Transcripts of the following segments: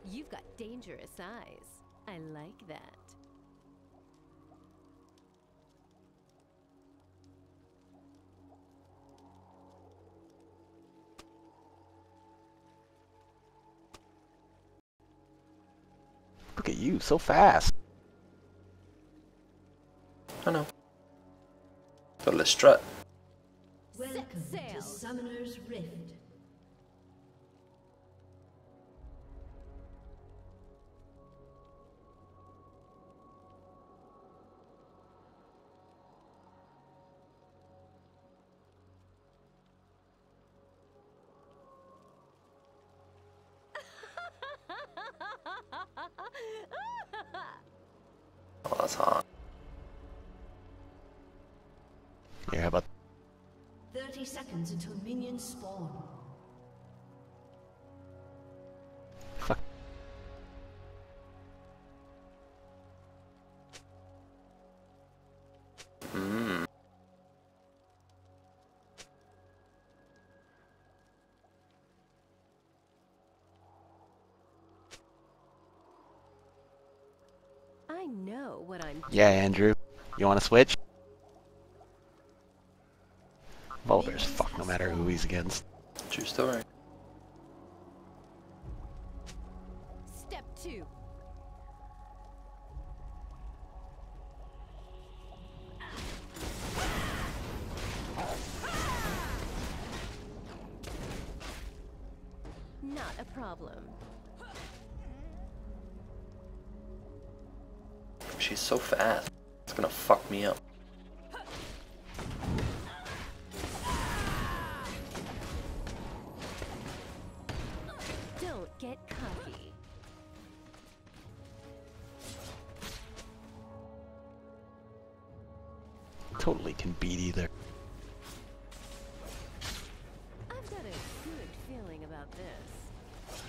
You've got dangerous eyes. I like that. Look at you, so fast. I know. Got a little strut. Welcome to Summoner's Rift. Oh, that's hot. Yeah, how about 30 seconds until minions spawn. fuck? Mmm. I know what I'm doing. Yeah, Andrew. You wanna switch? Vulgar's fuck no matter who he's against. True story. Step 2. Not a problem. She's so fast. It's gonna fuck me up. Don't get cocky. Totally can beat either. I've got a good feeling about this.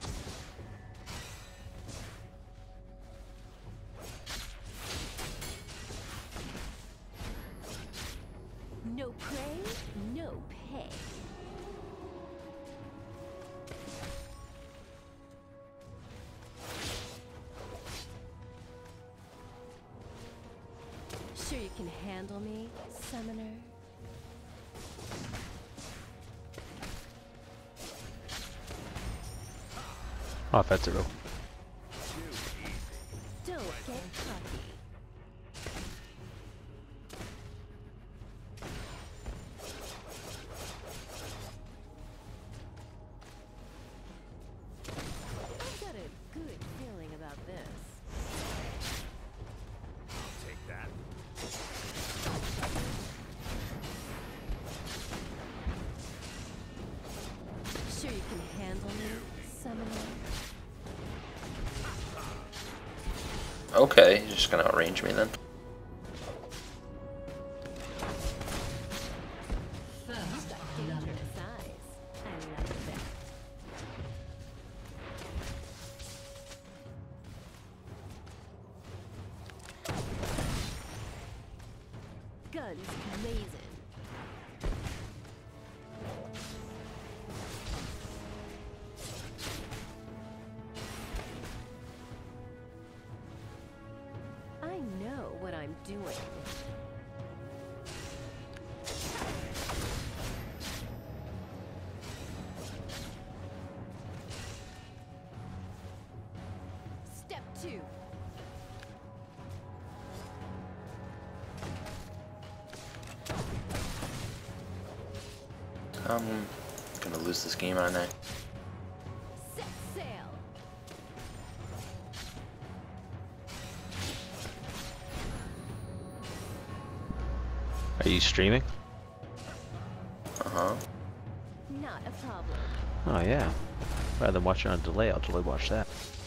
No prey, no pay. Sure you can handle me, Summoner? Offensive. Don't get cocky. I've got a good feeling about this. Take that. Sure you can handle me, Summoner? Okay, you're just gonna outrange me then. First blood. Dangerous eyes. I like that. Guns blazing. I know what I'm doing. Step 2. I'm gonna lose this game, aren't I? Set sail. Are you streaming? Uh-huh. Not a problem. Oh yeah. Rather than watching on delay, I'll delay watch that.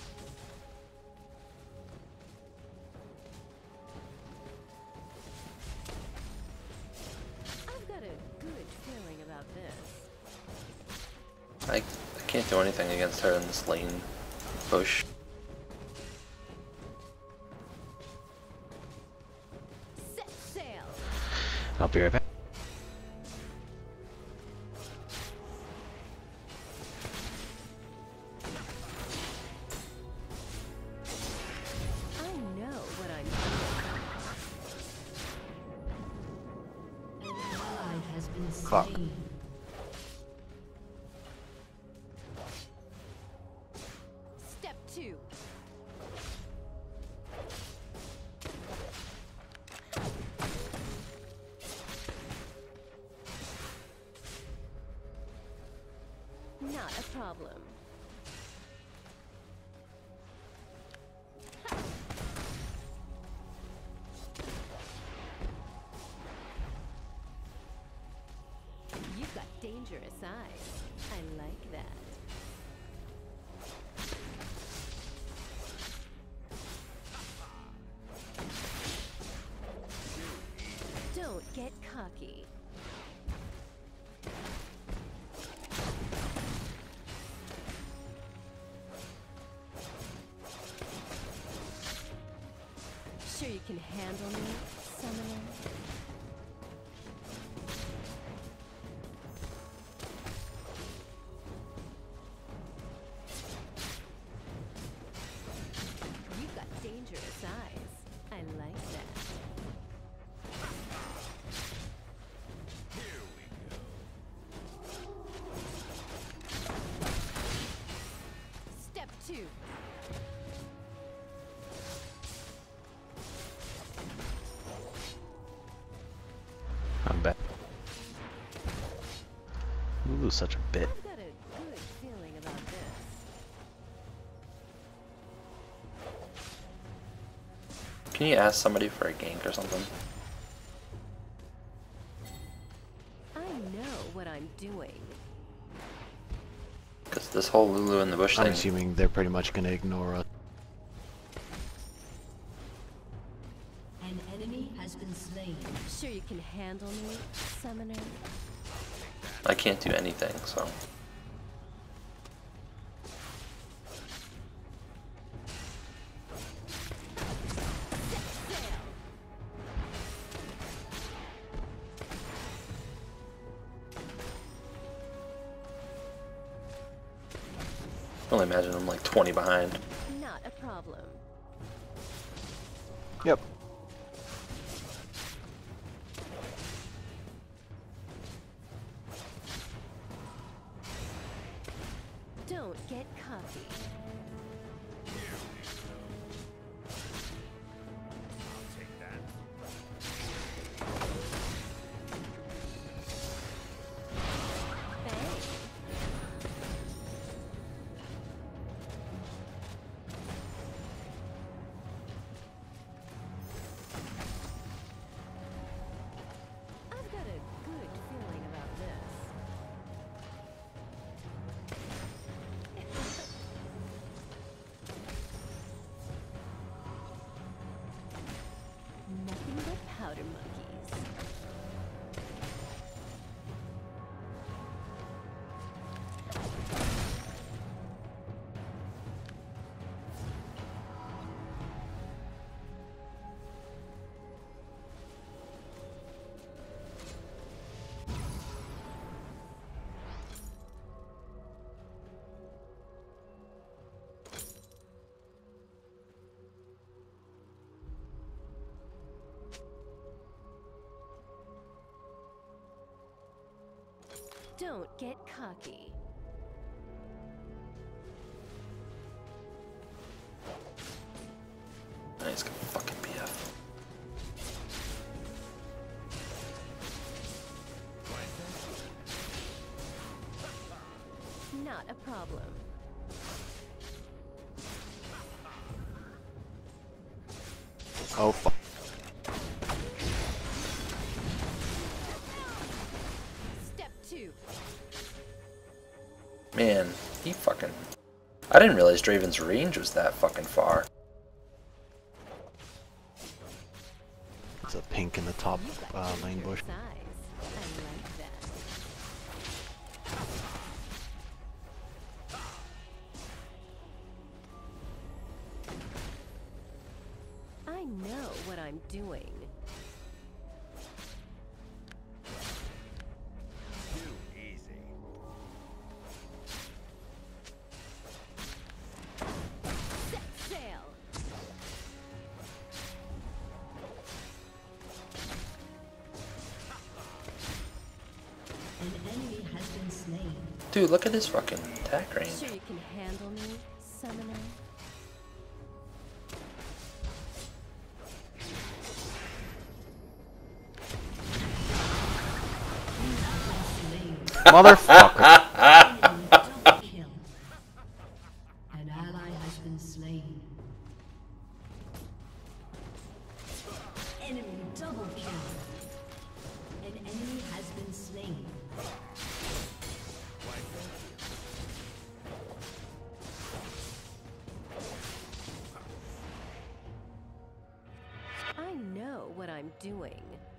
I've got a good feeling about this. I can't do anything against her in this lane push. Set sail. I'll be right back. Fuck. slain. Step 2. Not a problem. You've got dangerous eyes. I like that. Don't get cocky. Sure you can handle me, summoner? You've got dangerous eyes. I like that. Here we go. Step 2. I'm back. Lulu's such a bit. I've got a good feeling about this. Can you ask somebody for a gank or something? I know what I'm doing. Because this whole Lulu in the bush I'm thing. assuming they're pretty much gonna ignore us. An enemy has been slain. Sure you can handle me, summoner? I can't do anything, so. I can only imagine I'm like 20 behind. Not a problem. Yep. Don't get cocky. I'll take that. Bang. I've got a good feeling about this. Nothing but powder monkeys. Don't get cocky. Nice fucking BF. Not a problem. Oh fuck. Step 2. Man, he fucking. I didn't realize Draven's range was that fucking far. It's a pink in the top You've got lane bush. dangerous eyes. I like that. I know what I'm doing. Too easy. Set sail. Dude, look at his fucking attack range. Sure you can handle me, summoner? Motherfucker. Double kill. An ally has been slain. Enemy double kill. An enemy has been slain. I know what I'm doing.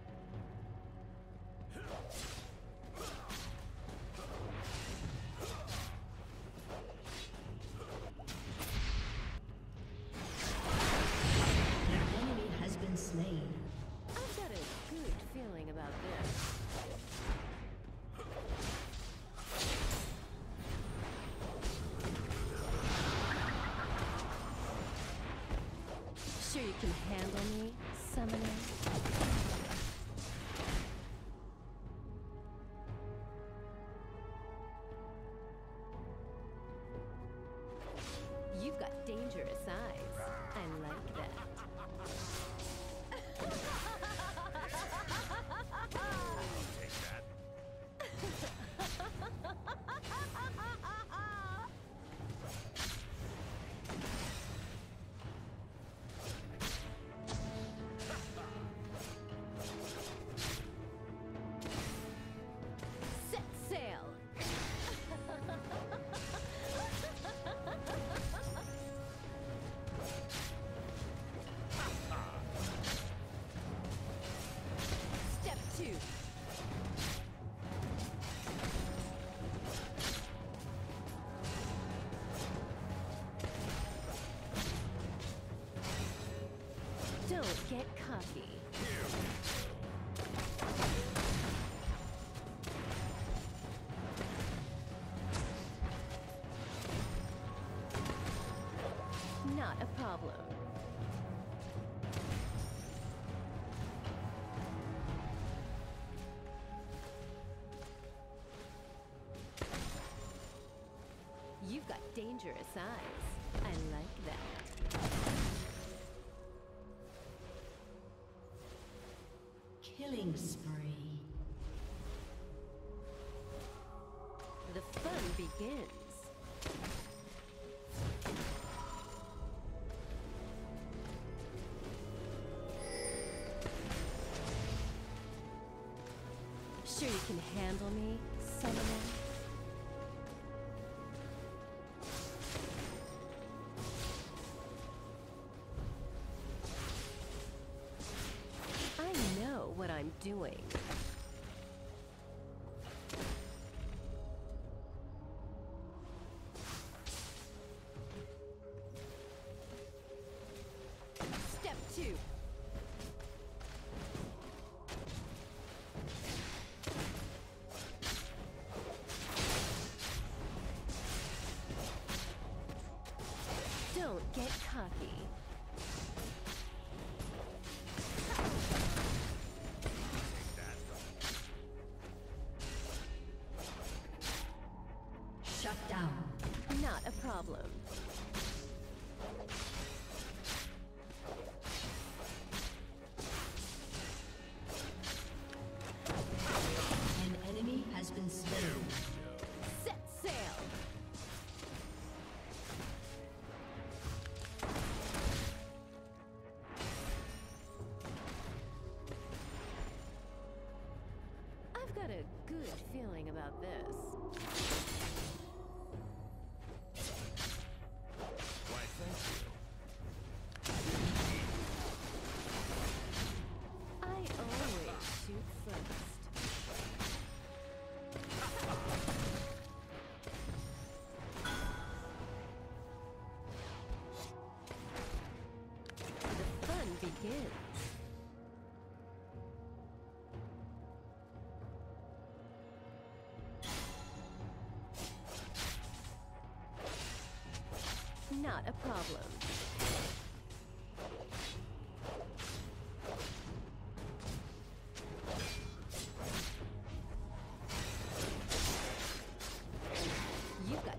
An enemy has been slain. I've got a good feeling about this. Sure you can handle me, summoner? You've got dangerous eyes. I like that. Take that. Set sail! Step 2. Don't get cocky. Not a problem. You've got dangerous eyes. I like that. Killing spree. The fun begins. Sure you can handle me, summoner? I know what I'm doing. Step 2. Don't get cocky. Shut down. Not a problem. An enemy has been slain. Set sail! I've got a good feeling about this. Why, thank you. I always shoot first. The fun begins. Not a problem.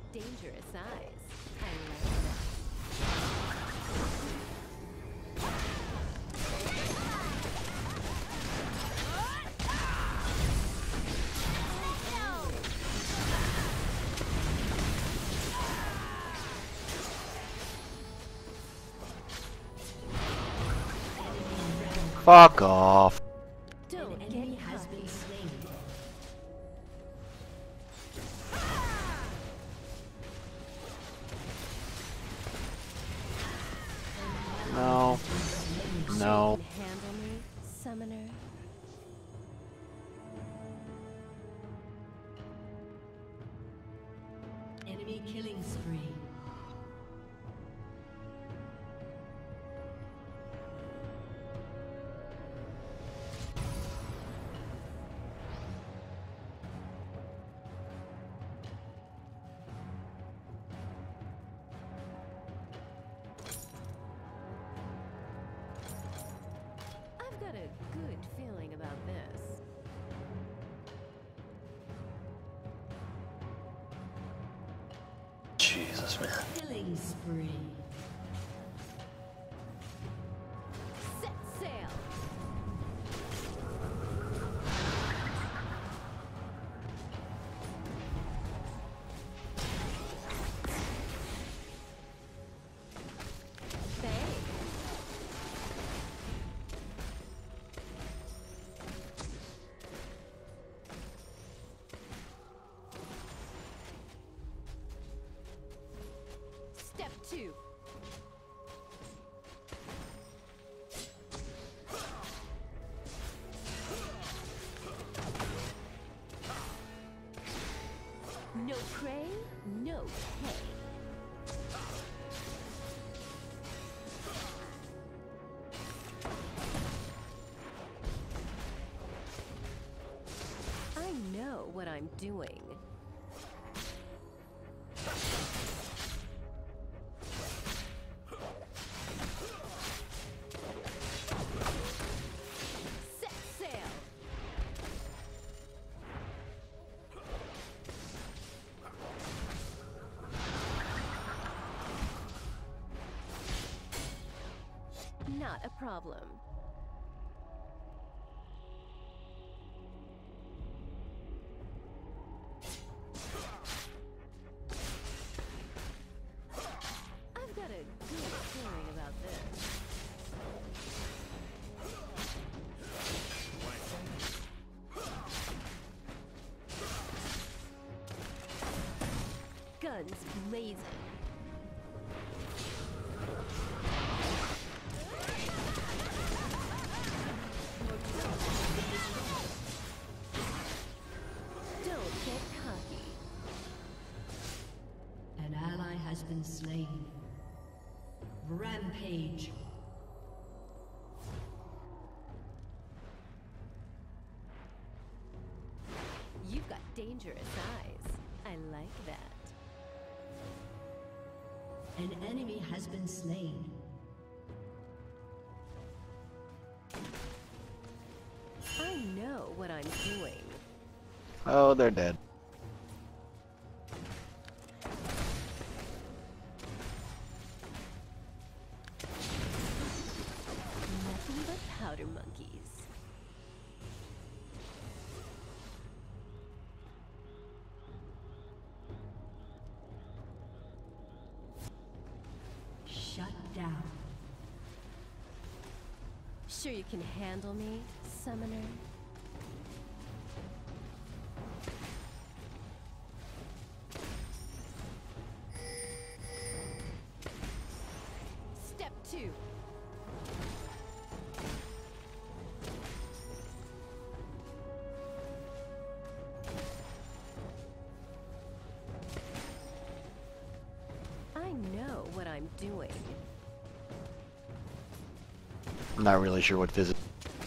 dangerous eyes. I like that. Fuck off. Don't An enemy get has been cocky. slain. No. No. You can handle me, summoner. Enemy killing spree. I've got a good feeling about this. Jesus, man. Killing spree. Set sail. Thanks. Step 2. No prey, no pay. I know what I'm doing. Set sail. Not a problem. I've got a good feeling about this. Why, thank you. Guns blazing. Don't get cocky. An ally has been slain. Rampage. You've got dangerous eyes. I like that. An enemy has been slain. I know what I'm doing. Oh, they're dead. Nothing but powder monkeys. Shut down. Sure you can handle me, summoner? Step 2. I know what I'm doing. I'm not really sure what visit.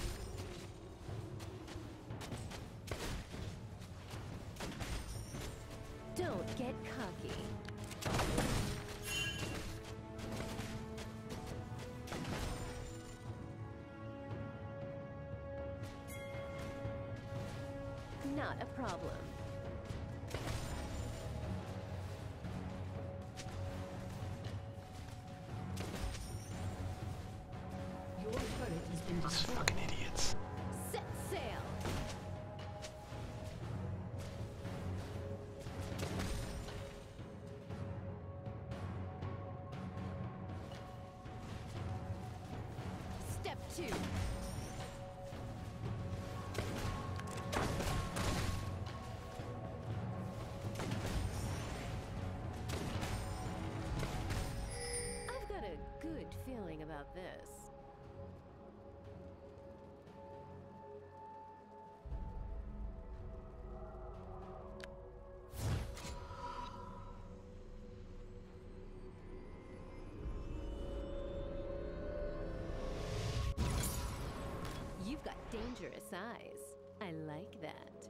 Don't get cocky. Not a problem. 2. I've got a good feeling about this. You've got dangerous eyes. I like that.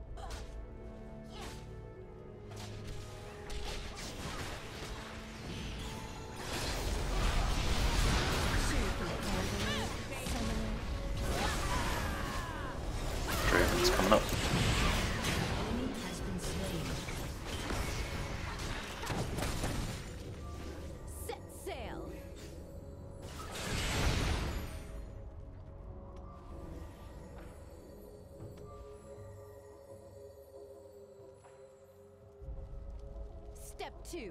Draven's coming up. Enemy has been slain. Set sail. Step 2.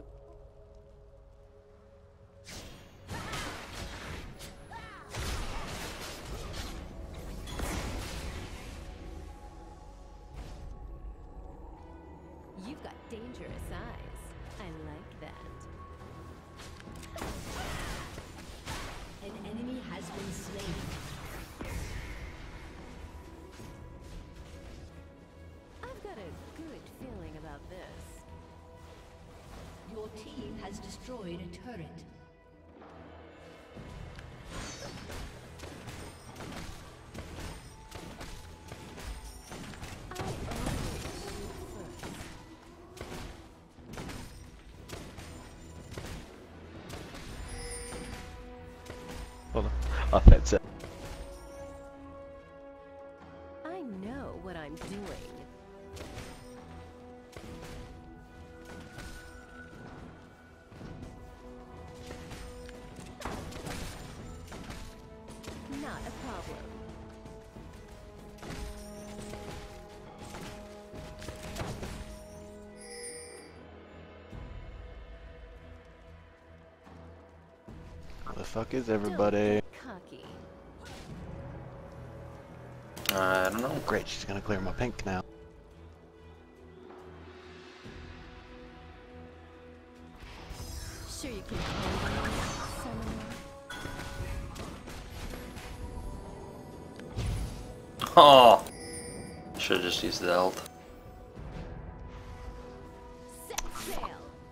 You've got dangerous eyes. I like that. An enemy has been slain. I've got a good feeling about this. Your team has destroyed a turret. I always shoot first. Hold on. Offensive. I know what I'm doing. Not a problem. Where the fuck is Don't everybody? get cocky. I don't know. Oh, great, she's gonna clear my pink now. Sure you can handle it, summoner? Oh! Should've just used the ult. Set sail.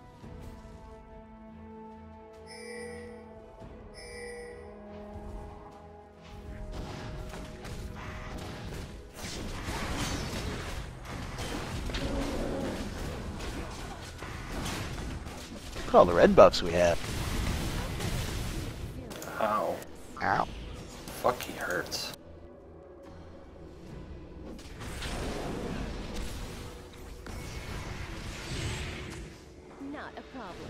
Look at all the red buffs we have. Ow. Ow. Fuck, he hurts. Not a problem.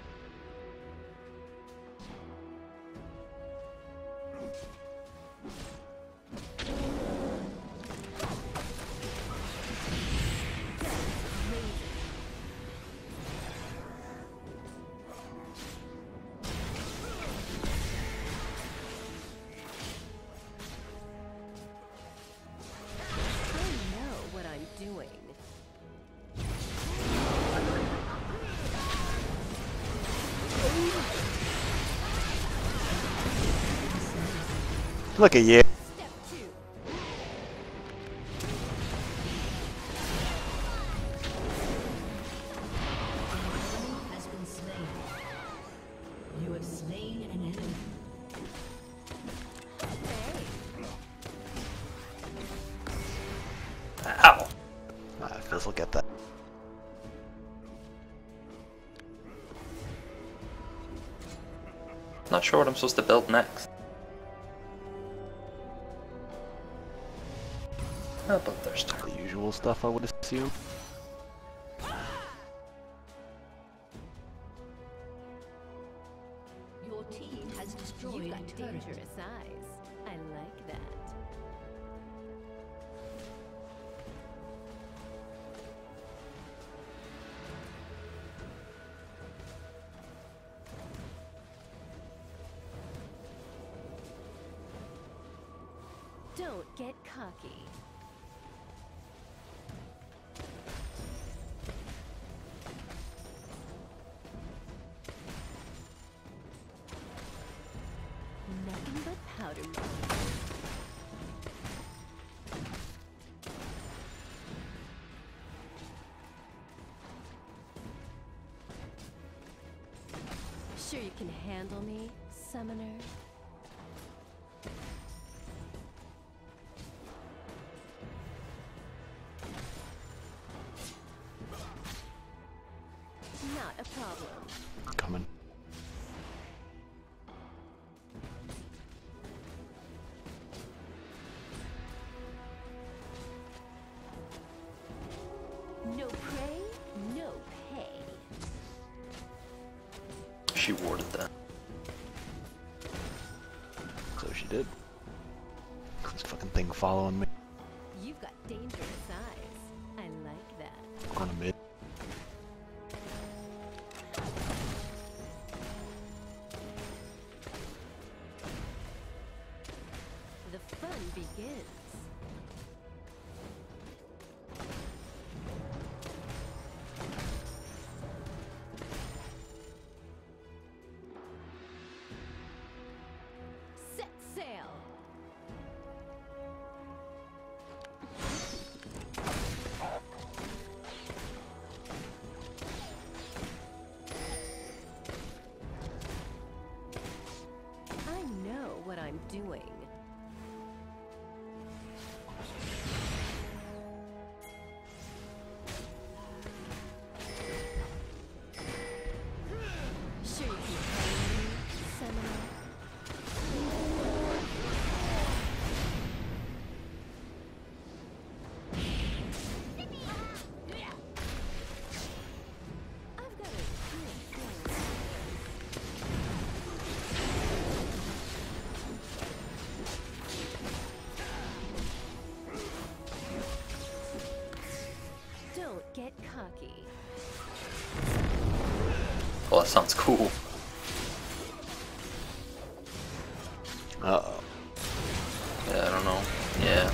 I know what I'm doing. Look at you. Step 2. Enemy has been slain. You have slain an enemy. Hey. Ow! Ah, Fizz, look at that. Not sure what I'm supposed to build next. Oh, but there's two. The usual stuff, I would assume. Your team has destroyed You've a got turret. dangerous eyes. I like that. Don't get cocky. Nothing but powder milk. Sure you can handle me, summoner? Not a problem. Coming. No prey, no pay. She warded that. So she did. This fucking thing following me. You've got dangerous eyes. I like that. On a mid. The fun begins. Set sail. I know what I'm doing. Sure you can handle me, summoner? I've got a good feeling. Don't get cocky. Well, that sounds cool. Uh-oh. Yeah, I don't know. Yeah.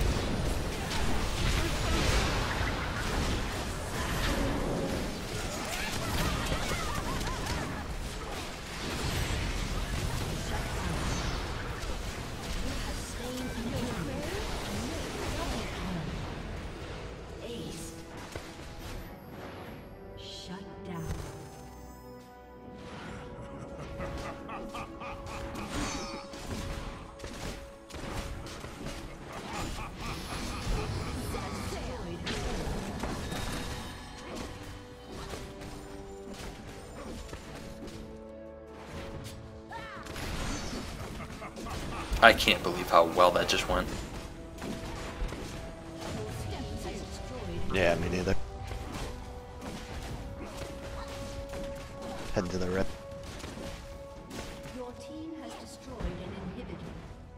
Ace. Shut down. I can't believe how well that just went. Yeah, me neither. Heading to the red. Your team has destroyed an inhibitor.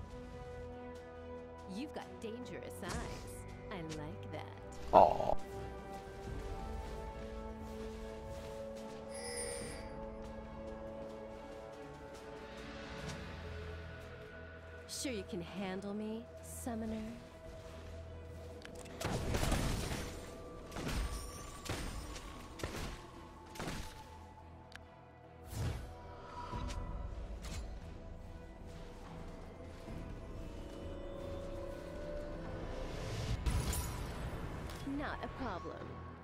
You've got dangerous eyes. I like that. Aw. Sure you can handle me, summoner? Not a problem.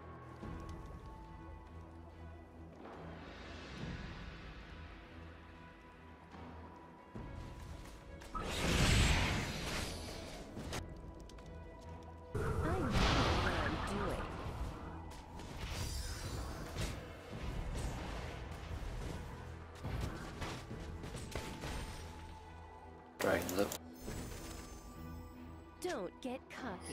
I know what I'm doing. Dragons up. Don't get cocky.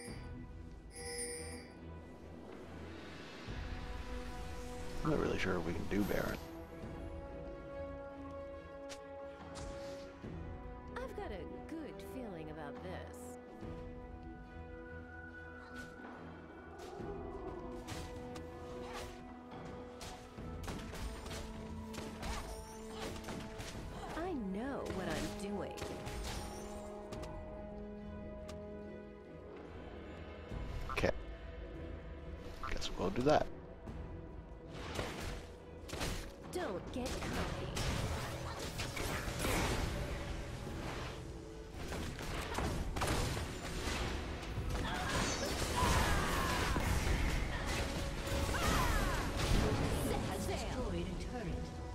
I'm not really sure if we can do Baron. I've got a good feeling about this. I know what I'm doing. Don't do that. Don't get cocky. has destroyed a turret.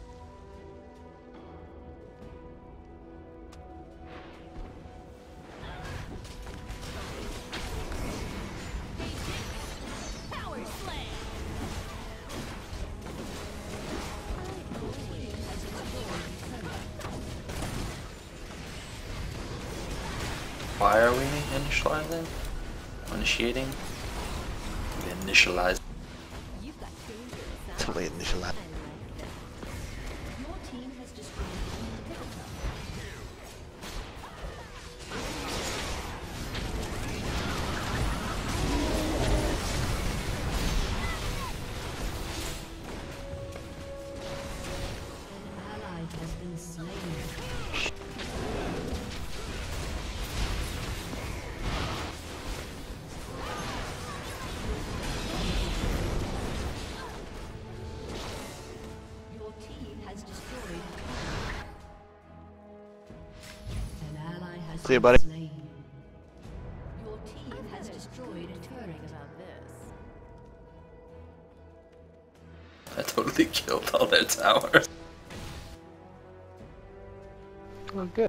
Power slam. Why are we initializing? Initiating? We initialize. You've got dangerous eyes. Totally initial that. I like this. Your team has destroyed an inhibitor. An ally has been slain. Your team has destroyed a turret. An ally has See you, been buddy. slain. Your team I've has got a destroyed good a turret. feeling about this. I totally killed all their towers. Oh, good.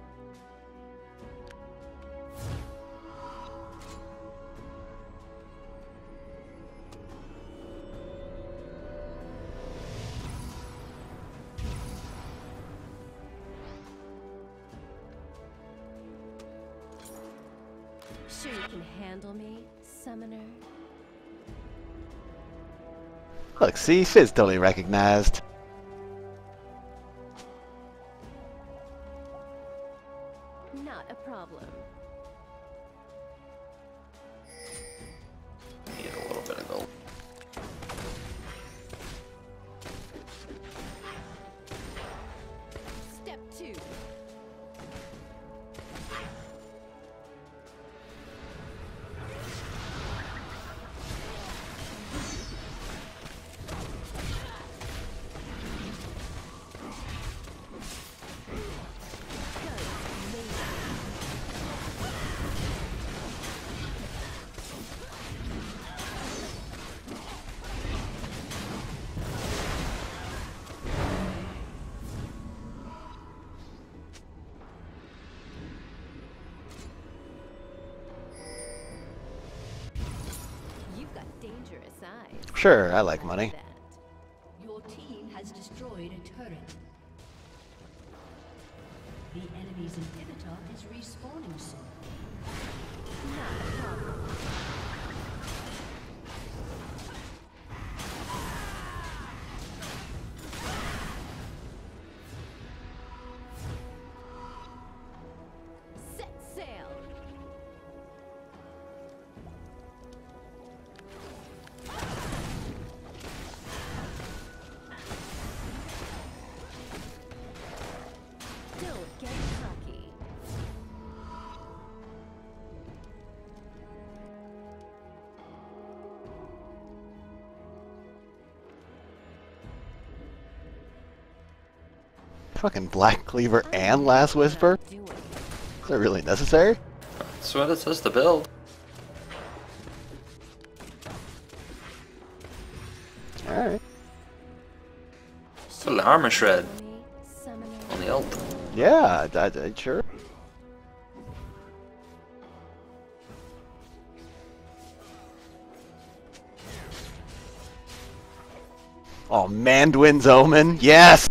Sure you can handle me, summoner? Look, see, Fizz totally recognized. Not a problem. Need a little bit of gold. Step 2. You've got dangerous eyes. Sure, I like money. That. Your team has destroyed a turret. The enemy's inhibitor is respawning soon. Not a problem. Set sail. Don't get cocky. Fucking Black Cleaver and Last Whisper? Doing. Is that really necessary? That's what it says to build. Alright. Put an armor shred Summoner. on the ult. Yeah, sure. Oh, Manduin's Omen? Yes!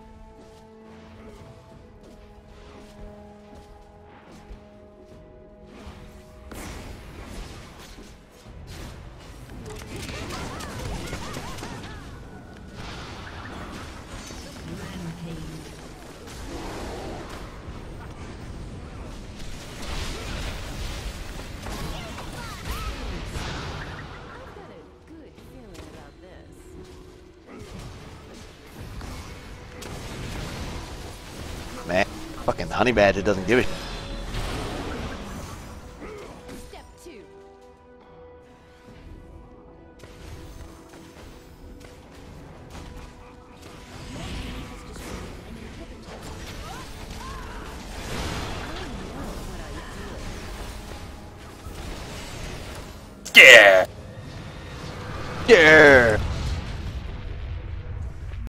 Rampage. I've got a good feeling about this. Man, fucking Honey Badger doesn't give a Step 2. Yeah!